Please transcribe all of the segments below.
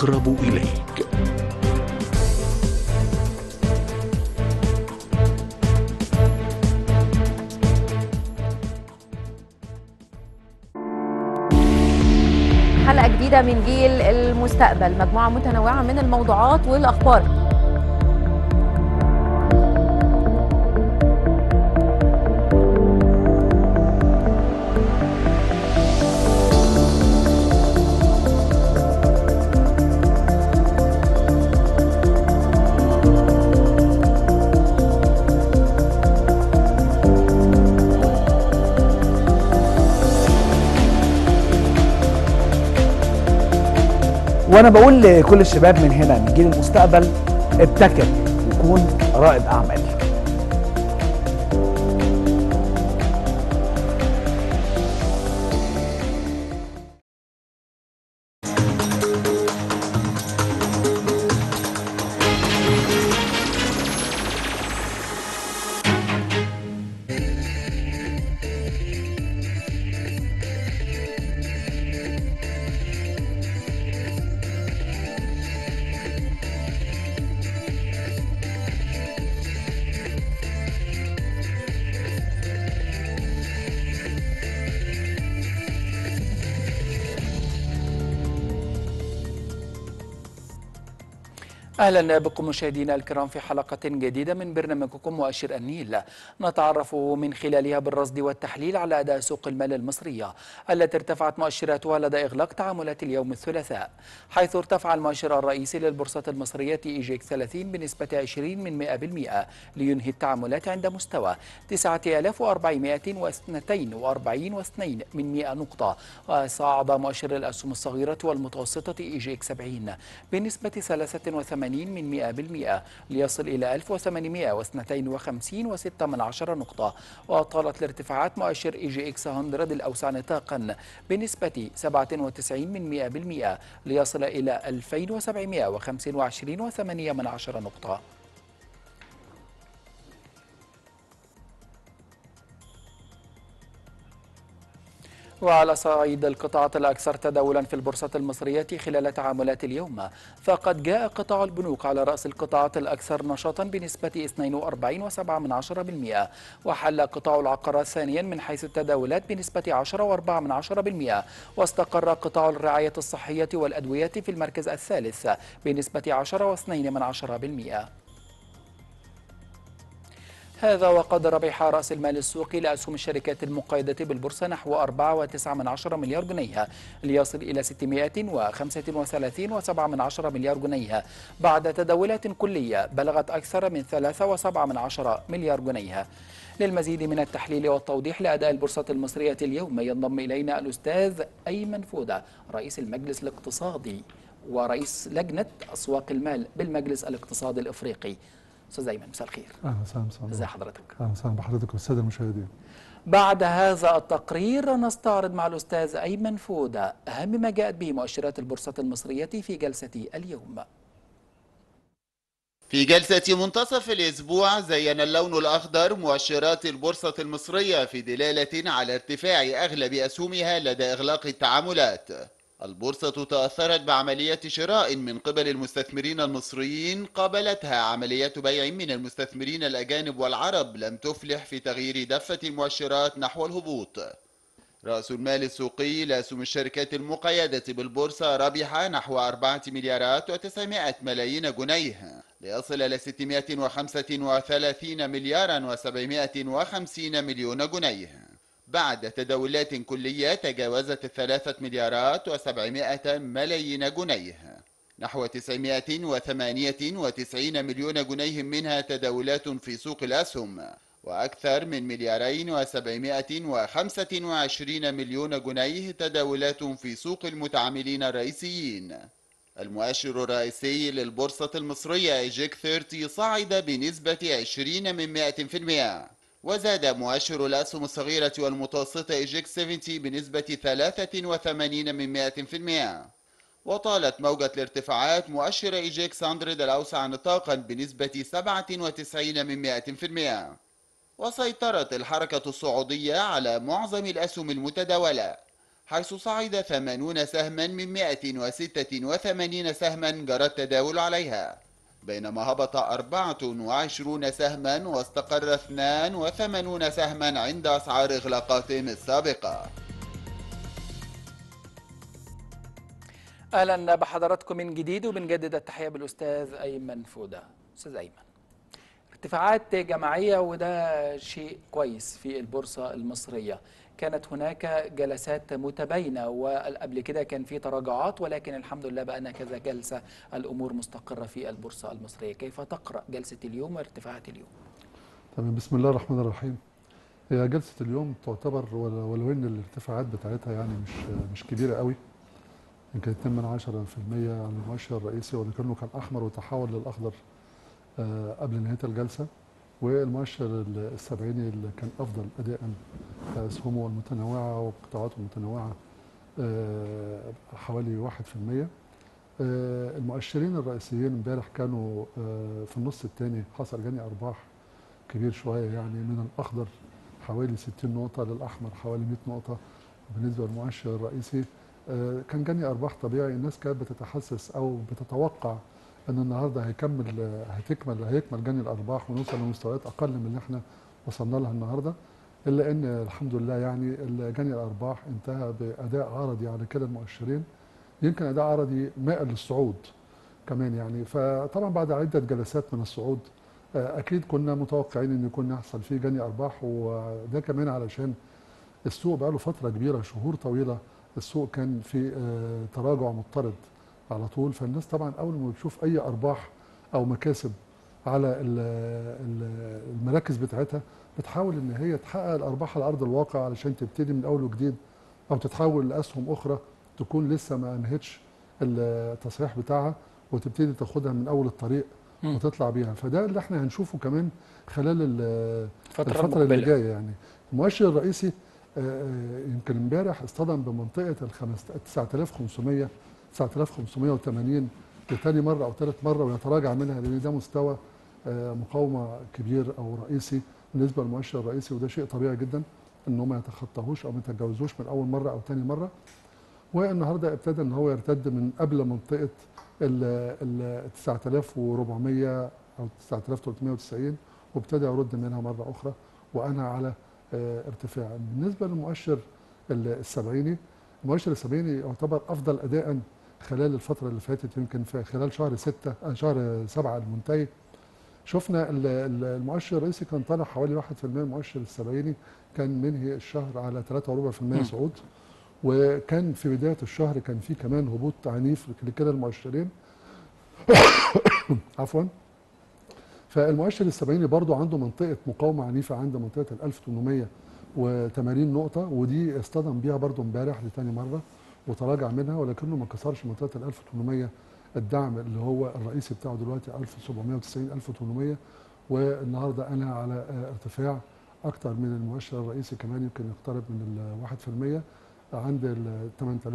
أقرب إليك. حلقة جديدة من جيل المستقبل، مجموعة متنوعة من الموضوعات والأخبار. وانا بقول لكل الشباب من هنا من جيل المستقبل: ابتكر وكون رائد اعمال. أهلا بكم مشاهدينا الكرام في حلقة جديدة من برنامجكم مؤشر النيل، نتعرف من خلالها بالرصد والتحليل على أداء سوق المال المصرية التي ارتفعت مؤشراتها لدى إغلاق تعاملات اليوم الثلاثاء، حيث ارتفع المؤشر الرئيسي للبورصة المصرية إيجيكس 30 بنسبة 20% لينهي التعاملات عند مستوى 9442.42 نقطة، وصعد مؤشر الأسهم الصغيرة والمتوسطة إيجيكس 70 بنسبة 83% ليصل إلى 1852.6 نقطة، وطالت الارتفاعات مؤشر EGX 100 الأوسع نطاقا بنسبة 97% ليصل إلى 2725.8 نقطة. وعلى صعيد القطاعات الأكثر تداولا في البورصة المصرية خلال تعاملات اليوم، فقد جاء قطاع البنوك على رأس القطاعات الأكثر نشاطا بنسبة 42.7%، وحل قطاع العقارات ثانيا من حيث التداولات بنسبة 10.4%، واستقر قطاع الرعاية الصحية والأدوية في المركز الثالث بنسبة 10.2%. هذا وقد ربح رأس المال السوقي لأسهم الشركات المقيدة بالبورصة نحو 4.9 مليار جنيه ليصل إلى 635.7 مليار جنيه بعد تداولات كلية بلغت أكثر من 3.7 مليار جنيه. للمزيد من التحليل والتوضيح لأداء البورصة المصرية اليوم ينضم إلينا الأستاذ أيمن فودة، رئيس المجلس الاقتصادي ورئيس لجنة أسواق المال بالمجلس الاقتصادي الإفريقي. أستاذ أيمن، مساء الخير. اهلا وسهلا. ازي حضرتك؟ اهلا وسهلا بحضرتك والساده المشاهدين. بعد هذا التقرير نستعرض مع الأستاذ أيمن فودة أهم ما جاءت به مؤشرات البورصة المصرية في جلسة اليوم. في جلسة منتصف الأسبوع زين اللون الأخضر مؤشرات البورصة المصرية في دلالة على ارتفاع أغلب أسهمها لدى إغلاق التعاملات. البورصة تأثرت بعملية شراء من قبل المستثمرين المصريين قابلتها عمليات بيع من المستثمرين الأجانب والعرب لم تفلح في تغيير دفة المؤشرات نحو الهبوط. رأس المال السوقي لأسهم الشركات المقيدة بالبورصة ربح نحو 4 مليارات و900 ملايين جنيه ليصل إلى 635 مليارا و750 مليون جنيه بعد تداولات كلية تجاوزت 3 مليارات و700 ملايين جنيه. نحو 998 مليون جنيه منها تداولات في سوق الأسهم، وأكثر من 2,725 مليون جنيه تداولات في سوق المتعاملين الرئيسيين. المؤشر الرئيسي للبورصة المصرية إيجيك 30 صعد بنسبة 20%، وزاد مؤشر الأسهم الصغيرة والمتوسطة إيجيك 70 بنسبة 83%، وطالت موجة الارتفاعات مؤشر إيجيكس 100 الأوسع نطاقا بنسبة 97%، وسيطرت الحركة الصعودية على معظم الأسهم المتداولة، حيث صعد 80 سهما من 186 سهما جرى التداول عليها، بينما هبط 24 سهما واستقر 82 سهما عند أسعار إغلاقاتهم السابقة. اهلا بحضراتكم من جديد، وبنجدد التحيه بالاستاذ ايمن فوده. استاذ ايمن، ارتفاعات جماعيه وده شيء كويس في البورصه المصريه. كانت هناك جلسات متباينه وقبل كده كان في تراجعات، ولكن الحمد لله بقى كذا جلسه الامور مستقره في البورصه المصريه. كيف تقرا جلسه اليوم وارتفاعات اليوم؟ تمام، بسم الله الرحمن الرحيم. هي جلسة اليوم تعتبر ولو ان الارتفاعات بتاعتها يعني مش كبيرة قوي، يمكن 2% على المؤشر الرئيسي، ولكنه كان احمر وتحول للاخضر قبل نهاية الجلسة. والمؤشر السبعيني اللي كان افضل اداء اسهمه المتنوعة وقطاعاته المتنوعة حوالي 1%. المؤشرين الرئيسيين امبارح كانوا في النص الثاني حصل جني ارباح كبير شويه، يعني من الاخضر حوالي 60 نقطه للاحمر حوالي 100 نقطه. بالنسبه للمؤشر الرئيسي كان جني ارباح طبيعي. الناس كانت بتتحسس او بتتوقع ان النهارده هيكمل جني الارباح ونوصل لمستويات اقل من اللي احنا وصلنا لها النهارده، الا ان الحمد لله يعني جني الارباح انتهى باداء عرضي على كلا المؤشرين، يمكن اداء عرضي مائل للصعود كمان يعني. فطبعا بعد عده جلسات من الصعود اكيد كنا متوقعين ان يكون يحصل فيه جني ارباح، وده كمان علشان السوق بقى له فتره كبيره، شهور طويله السوق كان في تراجع مضطرد على طول. فالناس طبعا اول ما بتشوف اي ارباح او مكاسب على المراكز بتاعتها بتحاول ان هي تحقق الارباح على ارض الواقع علشان تبتدي من اول وجديد، او تتحول لاسهم اخرى تكون لسه ما انهتش التصحيح بتاعها وتبتدي تاخدها من اول الطريق وتطلع بيها. فده اللي احنا هنشوفه كمان خلال الفترة اللي جايه يعني. المؤشر الرئيسي يمكن امبارح اصطدم بمنطقه 9580 لتاني مره او ثالث مره ويتراجع منها، لان ده مستوى مقاومه كبير او رئيسي بالنسبه للمؤشر الرئيسي، وده شيء طبيعي جدا ان هم ما يتخطاهوش او ما يتجاوزوش من اول مره او ثاني مره. والنهارده ابتدى ان هو يرتد من قبل منطقه ال 9400 او 9390 وابتدى يرد منها مره اخرى وانا على ارتفاع. بالنسبه للمؤشر السبعيني، المؤشر السبعيني يعتبر افضل اداء خلال الفتره اللي فاتت، يمكن في خلال شهر 7 المنتهي شفنا المؤشر الرئيسي كان طالع حوالي 1%، المؤشر السبعيني كان منهي الشهر على 3.4% صعود، وكان في بدايه الشهر كان في كمان هبوط عنيف لكلا المؤشرين عفوا. فالمؤشر السبعيني برضو عنده منطقه مقاومه عنيفه عند منطقه ال 1880 نقطه، ودي اصطدم بيها برضو امبارح لتاني مره وتراجع منها، ولكنه ما كسرش منطقه ال 1800 الدعم اللي هو الرئيسي بتاعه دلوقتي 1790 1800. والنهارده انا على ارتفاع اكتر من المؤشر الرئيسي كمان، يمكن يقترب من 1% عند ال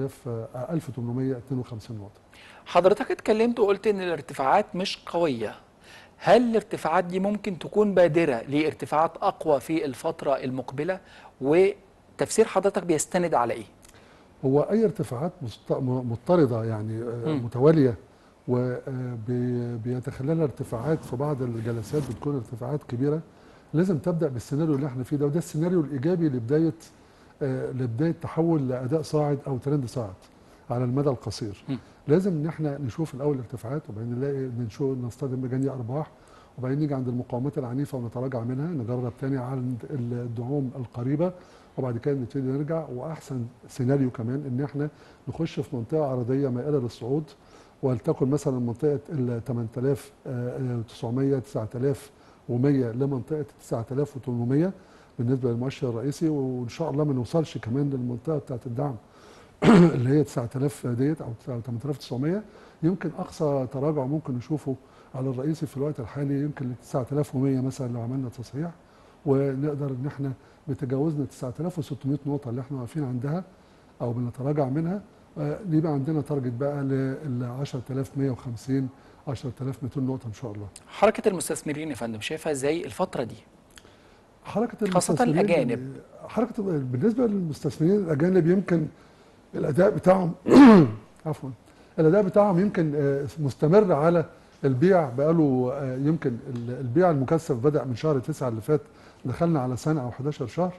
1852 نقطه. حضرتك اتكلمت وقلت ان الارتفاعات مش قويه. هل الارتفاعات دي ممكن تكون بادره لارتفاعات اقوى في الفتره المقبله؟ وتفسير حضرتك بيستند على ايه؟ هو اي ارتفاعات مضطرده يعني متواليه وبيتخللها ارتفاعات في بعض الجلسات بتكون ارتفاعات كبيره، لازم تبدا بالسيناريو اللي احنا فيه ده، وده السيناريو الايجابي لبدايه تحول لاداء صاعد او ترند صاعد على المدى القصير. لازم ان احنا نشوف الاول الارتفاعات، وبعدين نلاقي نصطدم بجني ارباح، وبعدين نيجي عند المقاومات العنيفه ونتراجع منها، نجرب تاني عند الدعوم القريبه، وبعد كده نبتدي نرجع. واحسن سيناريو كمان ان احنا نخش في منطقه عرضيه مائله للصعود، ولتكن مثلا منطقه ال 8900 9100 لمنطقه 9800 بالنسبه للمؤشر الرئيسي، وان شاء الله ما نوصلش كمان للمنطقه بتاعت الدعم اللي هي 9000 ديت او 8900. يمكن اقصى تراجع ممكن نشوفه على الرئيسي في الوقت الحالي يمكن ل 9100 مثلا لو عملنا تصحيح، ونقدر ان احنا بتجاوزنا 9600 نقطه اللي احنا واقفين عندها او بنتراجع منها، يبقى عندنا تارجت بقى ل 10150 10200 نقطه ان شاء الله. حركه المستثمرين يا فندم شايفها ازاي الفتره دي؟ حركه خاصه الاجانب. بالنسبه للمستثمرين الاجانب يمكن الاداء بتاعهم عفوا الاداء بتاعهم يمكن مستمر على البيع بقاله يمكن البيع المكثف بدأ من شهر 9 اللي فات، دخلنا على سنة أو 11 شهر.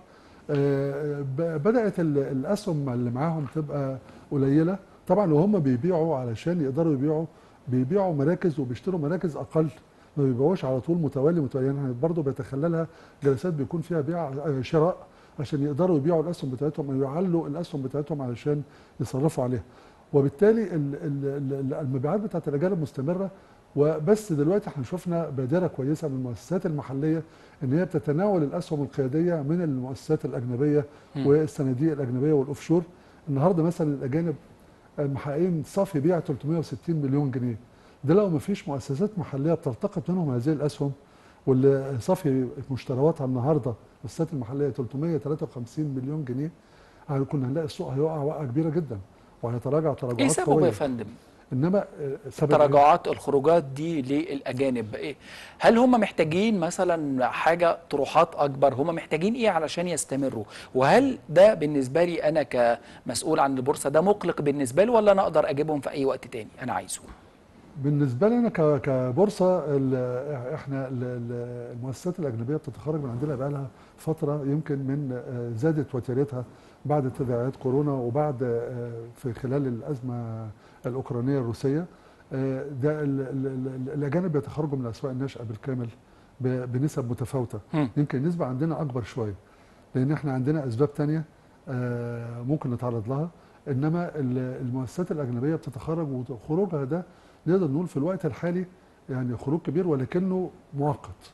بدأت الأسهم اللي معاهم تبقى قليلة طبعا، وهم بيبيعوا علشان يقدروا بيبيعوا مراكز وبيشتروا مراكز أقل، ما بيبيعوش على طول متوالي يعني برضه بيتخللها جلسات بيكون فيها بيع شراء عشان يقدروا يبيعوا الأسهم بتاعتهم أو يعلوا الأسهم بتاعتهم علشان يصرفوا عليها. وبالتالي المبيعات بتاعت الأجانب مستمرة. وبس دلوقتي احنا شفنا بادره كويسه من المؤسسات المحليه ان هي بتتناول الاسهم القياديه من المؤسسات الاجنبيه والصناديق الاجنبيه والاوفشور. النهارده مثلا الاجانب محققين صافي بيع 360 مليون جنيه. ده لو ما فيش مؤسسات محليه بتلتقط منهم هذه الاسهم، واللي صافي مشترياتها النهارده المؤسسات المحليه 353 مليون جنيه، كنا هنلاقي السوق هيقع وقعه كبيره جدا وهيتراجع تراجعات ايه سببه يا فندم؟ انما تراجعات الخروجات دي للاجانب ايه؟ هل هم محتاجين مثلا حاجه طروحات اكبر؟ هم محتاجين ايه علشان يستمروا؟ وهل ده بالنسبه لي انا كمسؤول عن البورصه ده مقلق بالنسبه لي، ولا انا اقدر اجيبهم في اي وقت تاني انا عايزه؟ بالنسبه لي انا كبورصه احنا المؤسسات الاجنبيه بتتخرج من عندنا بقى لها فتره، يمكن من زادت وتيرتها بعد تداعيات كورونا وبعد في خلال الازمه الاوكرانيه الروسيه. ده الاجانب بيتخرجوا من الاسواق الناشئه بالكامل بنسب متفاوته. يمكن النسبه عندنا اكبر شويه لان احنا عندنا اسباب ثانيه ممكن نتعرض لها، انما المؤسسات الاجنبيه بتتخرج وخروجها ده نقدر نقول في الوقت الحالي يعني خروج كبير ولكنه مؤقت.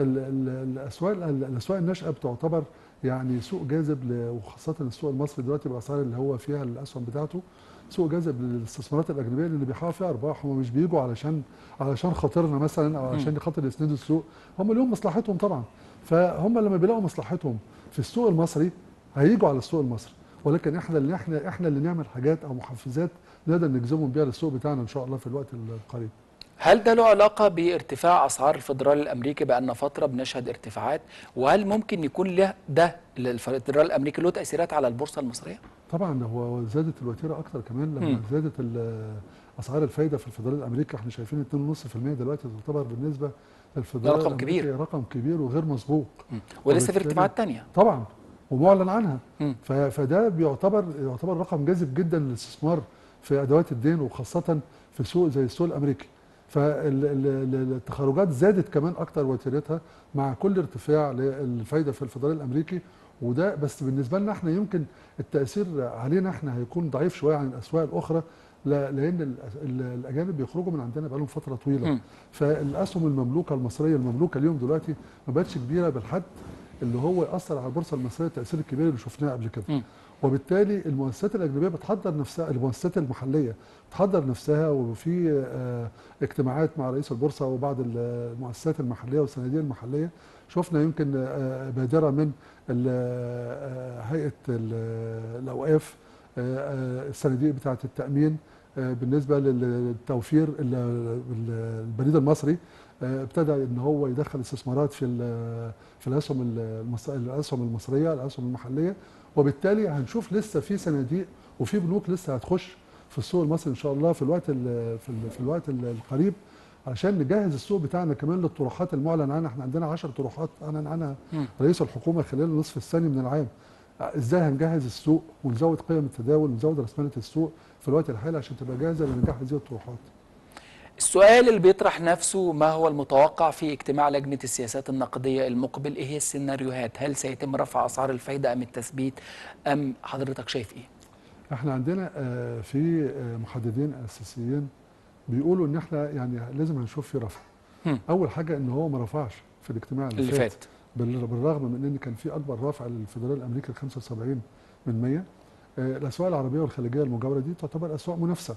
الاسواق الناشئه بتعتبر يعني سوق جاذب وخاصه السوق المصري دلوقتي بالاسعار اللي هو فيها الاسهم بتاعته، سوق جاذب للاستثمارات الاجنبيه اللي بيحققوا فيها ارباح. هم مش بيجوا علشان خاطرنا مثلا او علشان خاطر يسندوا السوق، هم لهم مصلحتهم طبعا. فهم لما بيلاقوا مصلحتهم في السوق المصري هيجوا على السوق المصري، ولكن احنا اللي نعمل حاجات او محفزات نقدر نجذبهم بيها للسوق بتاعنا ان شاء الله في الوقت القريب. هل ده له علاقة بارتفاع أسعار الفدرال الأمريكي بأن فترة بنشهد ارتفاعات؟ وهل ممكن يكون له ده الفدرال الأمريكي له تأثيرات على البورصة المصرية؟ طبعا هو زادت الوتيرة أكتر كمان لما زادت أسعار الفايدة في الفدرال الأمريكي. احنا شايفين 2.5% دلوقتي تعتبر بالنسبة للفدرال رقم كبير، رقم كبير وغير مسبوق. ولسه في ارتفاعات تانية طبعا ومعلن عنها. فده بيعتبر رقم جاذب جدا للاستثمار في أدوات الدين وخاصة في سوق زي السوق الأمريكي. فالتخرجات زادت كمان اكتر وتيرتها مع كل ارتفاع للفايده في الفدرال الامريكي. وده بس بالنسبه لنا احنا يمكن التاثير علينا احنا هيكون ضعيف شويه عن الاسواق الاخرى، لان الاجانب بيخرجوا من عندنا بقالهم فتره طويله. فالاسهم المملوكه المصريه المملوكه اليوم دلوقتي ما بقتش كبيره بالحد اللي هو ياثر على البورصه المصريه التاثير الكبير اللي شفناه قبل كده. وبالتالي المؤسسات الاجنبيه بتحضر نفسها، المؤسسات المحليه بتحضر نفسها، وفي اجتماعات مع رئيس البورصه وبعض المؤسسات المحليه والصناديق المحليه. شفنا يمكن بادره من هيئه الاوقاف، الصناديق بتاعه التامين بالنسبه للتوفير. البريد المصري ابتدى ان هو يدخل استثمارات في الاسهم المصريه، الاسهم المحليه. وبالتالي هنشوف لسه في صناديق وفي بنوك لسه هتخش في السوق المصري ان شاء الله في الوقت القريب، عشان نجهز السوق بتاعنا كمان للطروحات المعلن عنها. احنا عندنا 10 طروحات اعلن عنها رئيس الحكومه خلال النصف الثاني من العام. ازاي هنجهز السوق ونزود قيم التداول ونزود راسماليه السوق في الوقت الحالي عشان تبقى جاهزه لنجاح هذه الطروحات. السؤال اللي بيطرح نفسه، ما هو المتوقع في اجتماع لجنة السياسات النقدية المقبل؟ ايه هي السيناريوهات؟ هل سيتم رفع أسعار الفايدة أم التثبيت أم حضرتك شايف ايه؟ احنا عندنا في محددين أساسيين بيقولوا ان احنا يعني لازم هنشوف في رفع. اول حاجة ان هو ما رفعش في الاجتماع اللي فات بالرغم من ان كان في اكبر رفع للفدرال الامريكي 75%. الاسواق العربيه والخليجيه المجاوره دي تعتبر اسواق منافسه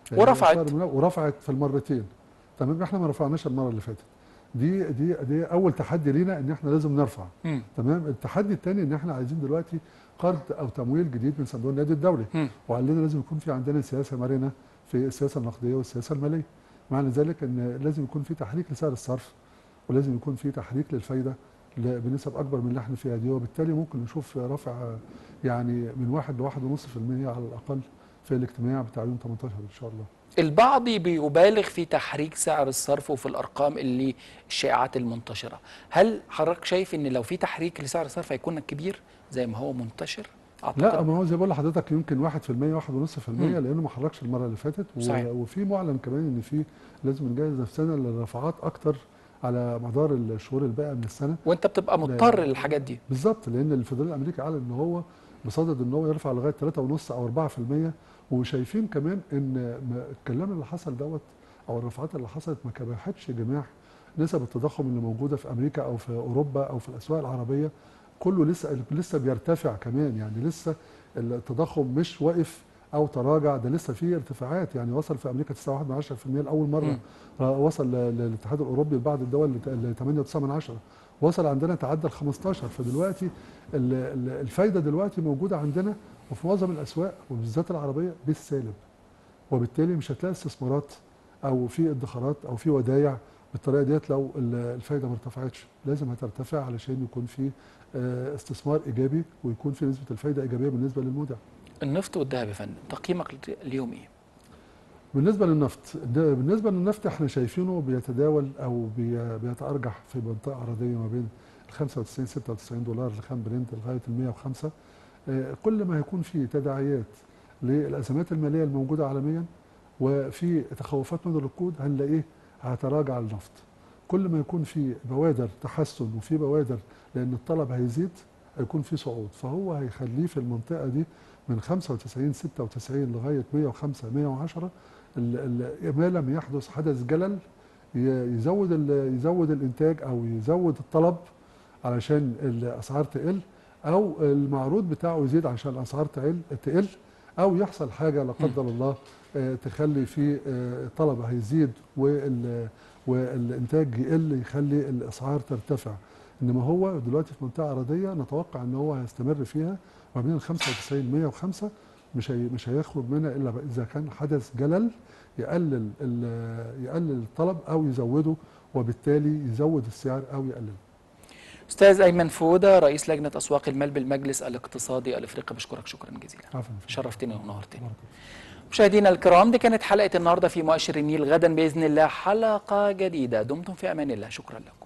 ورفعت في المرتين. تمام، احنا ما رفعناش المره اللي فاتت. دي اول تحدي لينا ان احنا لازم نرفع. تمام. التحدي الثاني ان احنا عايزين دلوقتي قرض او تمويل جديد من صندوق النقد الدولي، وعلينا لازم يكون في عندنا سياسه مرنه في السياسه النقديه والسياسه الماليه. معنى ذلك ان لازم يكون في تحريك لسعر الصرف، ولازم يكون في تحريك للفايده بنسب اكبر من اللي احنا فيها دي، وبالتالي ممكن نشوف رفع يعني من 1 ل 1.5% على الاقل في الاجتماع بتاع يوم 18 ان شاء الله. البعض بيبالغ في تحريك سعر الصرف وفي الارقام اللي الشائعات المنتشره، هل حضرتك شايف ان لو في تحريك لسعر الصرف هيكون كبير زي ما هو منتشر؟ لا، ما هو زي ما بقول لحضرتك يمكن 1% 1.5% لانه ما حركش المره اللي فاتت، وفي معلن كمان ان في لازم نجهز نفسنا لرفعات اكتر على مدار الشهور الباقيه من السنه، وانت بتبقى مضطر للحاجات دي بالظبط، لان الفدرالي الامريكي اعلن ان هو بصدد ان هو يرفع لغايه 3.5 او 4%، وشايفين كمان ان الكلام اللي حصل دوت او الرفعات اللي حصلت ما كبحتش جماح نسب التضخم اللي موجوده في امريكا او في اوروبا او في الاسواق العربيه، كله لسه بيرتفع كمان، يعني لسه التضخم مش واقف او تراجع، ده لسه فيه ارتفاعات، يعني وصل في امريكا 9.1% لاول مره، وصل للاتحاد الاوروبي لبعض الدول ل 8.9، وصل عندنا تعدى ال 15، فدلوقتي الفايده دلوقتي موجوده عندنا وفي معظم الاسواق وبالذات العربيه بالسالب، وبالتالي مش هتلاقي استثمارات او في ادخارات او في ودايع بالطريقه ديت لو الفايده ما ارتفعتش، لازم هترتفع علشان يكون في استثمار ايجابي ويكون في نسبه الفايده ايجابيه بالنسبه للمودع. النفط والذهب يا فندم تقييمك اليوم ايه؟ بالنسبه للنفط احنا شايفينه بيتداول او بيتارجح في منطقه عرضيه ما بين ال 95 96 دولار لخام برنت لغايه ال 105. كل ما هيكون في تداعيات للازمات الماليه الموجوده عالميا وفي تخوفات من الركود هنلاقيه هيتراجع النفط. كل ما يكون في بوادر تحسن وفي بوادر لان الطلب هيزيد هيكون في صعود، فهو هيخليه في المنطقه دي من 95 96 لغايه 105 110 ما لم يحدث حدث جلل يزود الانتاج او يزود الطلب علشان الاسعار تقل، او المعروض بتاعه يزيد عشان الاسعار تقل، او يحصل حاجه لا قدر الله تخلي في الطلب هيزيد والانتاج يقل يخلي الاسعار ترتفع. انما هو دلوقتي في منطقه عرضيه نتوقع ان هو هيستمر فيها ما بين ال 95 105، مش هيخرج منها الا اذا كان حدث جلل يقلل الطلب او يزوده وبالتالي يزود السعر او يقلله. استاذ ايمن فوده رئيس لجنه اسواق المال بالمجلس الاقتصادي الافريقي، بشكرك شكرا جزيلا. شرفتني ونورتني. مشاهدينا الكرام، دي كانت حلقه النهارده في مؤشر النيل. غدا باذن الله حلقه جديده، دمتم في امان الله، شكرا لكم.